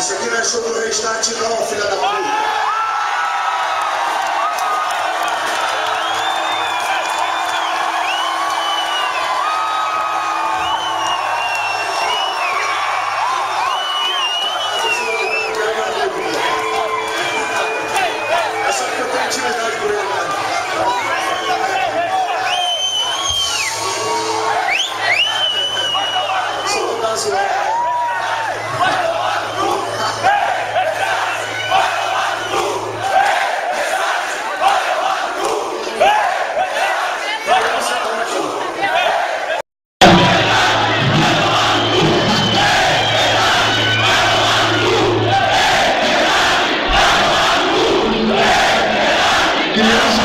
Isso aqui não é show do restart não, filha da puta. Essa aqui eu tenho intimidade por ele, mano. Só vou dar zoada. Criança